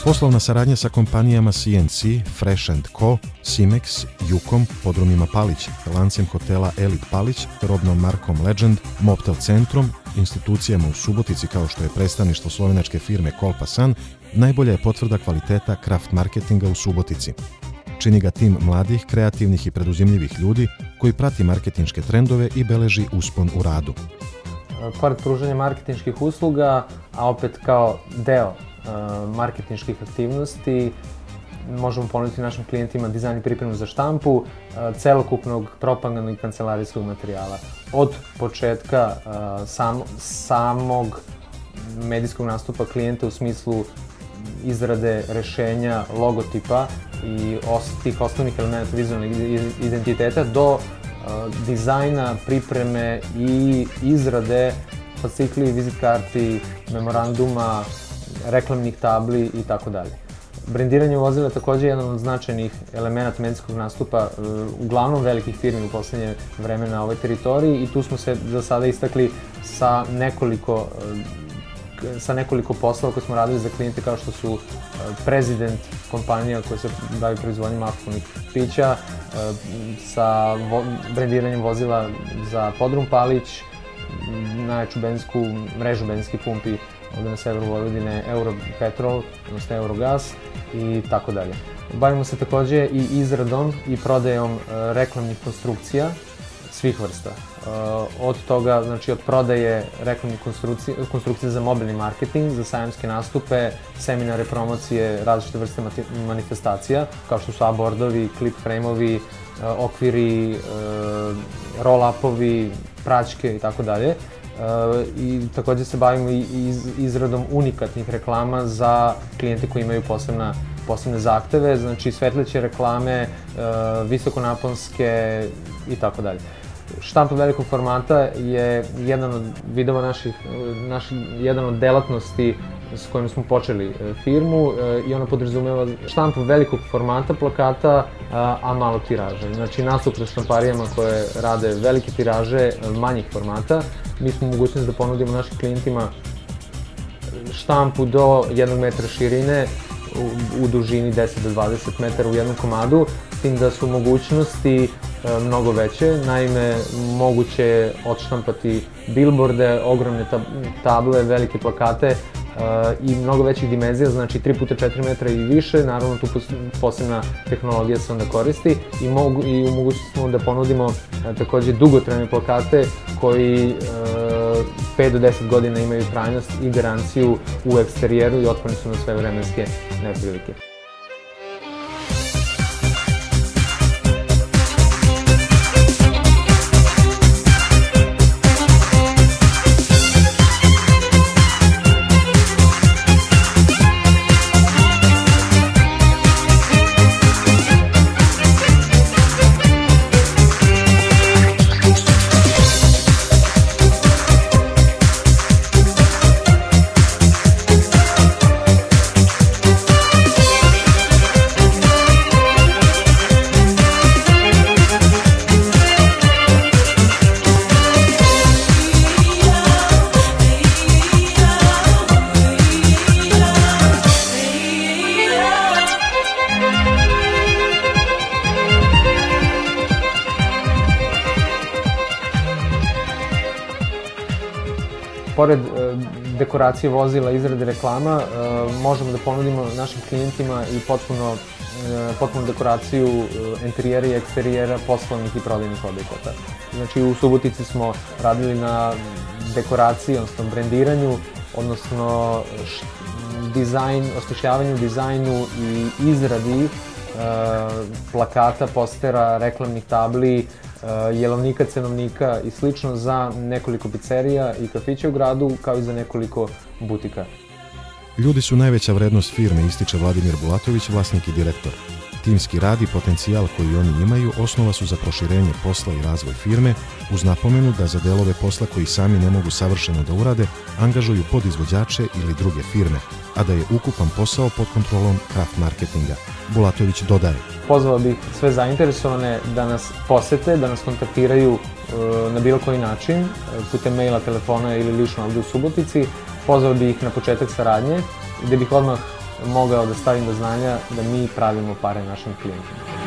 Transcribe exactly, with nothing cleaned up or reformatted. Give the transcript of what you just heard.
Poslovna saradnja sa kompanijama C and C, Fresh and Co, Simex, Jukom, podrumima Palić, lancem hotela Elite Palić, robnom markom Legend, Mobtel centrom, institucijama u Subotici kao što je predstavništvo slovenačke firme Kolpa San, najbolja je potvrda kvaliteta kraft marketinga u Subotici. Čini ga tim mladih, kreativnih i preduzimljivih ljudi koji prati marketinške trendove i beleži uspon u radu. Pored pružanja marketinških usluga, a opet kao deo marketinških aktivnosti, možemo ponuditi našim klijentima dizajn i pripremu za štampu celokupnog propagandnog i kancelarijskog materijala. Od početka sam, samog medijskog nastupa klijenta u smislu izrade rešenja, logotipa i os, tih osnovnih elementa vizualnog identiteta do dizajna, pripreme i izrade fascikli, vizit karti, memoranduma, reklamnih tabli i tako dalje. Brendiranje vozila je takođe jedan od značajnih elemenata medijskog nastupa uglavnom velikih firmi u poslednje vreme na ovoj teritoriji i tu smo se za sada istakli sa nekoliko sa nekoliko poslova koje smo radili za klijente kao što su Prezident, kompanija koja se bavi proizvodnjom alkoholnih pića, sa brendiranjem vozila za podrum Palić, najjaču benzinsku mrežu benzinskih pumpi ovde na severu Vojvodine, Europetrol, odnosno Eurogas i tako dalje. Bavimo se takođe i izradom i prodajom reklamnih konstrukcija svih vrsta. Od toga, znači od prodaje reklamnih konstrukcija za mobilni marketing, za sajamske nastupe, seminare, promocije, različite vrste manifestacija, kao što su A-bordovi, klip frame-ovi, okviri, roll-upovi, praćke i tako dalje. I takođe se bavimo i izradom unikatnih reklama za klijente koji imaju posebna, posebne zahteve, znači svetleće reklame, visokonaponske i tako dalje. Štampa velikog formata je jedan od vidova naših, naš, jedan od delatnosti s kojim smo počeli firmu i ona podrazumeva štampu velikog formata plakata, a malo tiraže. Znači nasuprot štamparijama koje rade velike tiraže manjih formata, mi smo mogućnost da ponudimo našim klijentima štampu do jednog metra širine u dužini deset do dvadeset metara u jednom komadu, s tim da su mogućnosti mnogo veće. Naime, moguće je odštampati bilborde, ogromne table, velike plakate i mnogo većih dimenzija, znači tri puta četiri metra i više. Naravno, tu posebna tehnologija se onda koristi i u mogućnosti smo da ponudimo takođe dugotrajne plakate koji pet do deset godina imaju trajnost i garanciju u eksterijeru i otporni su na sve vremenske neprilike. Pored dekoracije vozila, izrade reklama, možemo da ponudimo našim klijentima i potpuno, potpuno dekoraciju interijera i eksterijera poslovnih i prodajnih objekata. Znači u Subotici smo radili na dekoraciji, odnosno brendiranju, odnosno dizajn, osmišljavanju, dizajnu i izradi plakata, postera, reklamnih tabli, jelovnika, cenovnika i slično za nekoliko pizzerija i kafića u gradu, kao i za nekoliko butika. Ljudi su najveća vrednost firme, ističe Vladimir Bulatović, vlasnik i direktor. Timski rad i potencijal koji oni imaju osnova su za proširenje posla i razvoj firme, uz napomenu da za delove posla koji sami ne mogu savršeno da urade, angažuju podizvođače ili druge firme, a da je ukupan posao pod kontrolom kraft marketinga. Bulatović dodaje: Pozvao bih sve zainteresovane da nas posete, da nas kontaktiraju na bilo koji način, putem maila, telefona ili lično ovde u Subotici. Pozvao bih ih na početak saradnje, gde bih odmah mogao da stavim do znanja da mi pravimo pare našim klijentima.